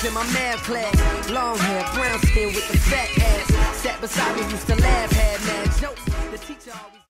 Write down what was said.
in my math class. Long hair, brown skin with the fat ass. Sat beside me, used to laugh, had mad jokes. The teacher always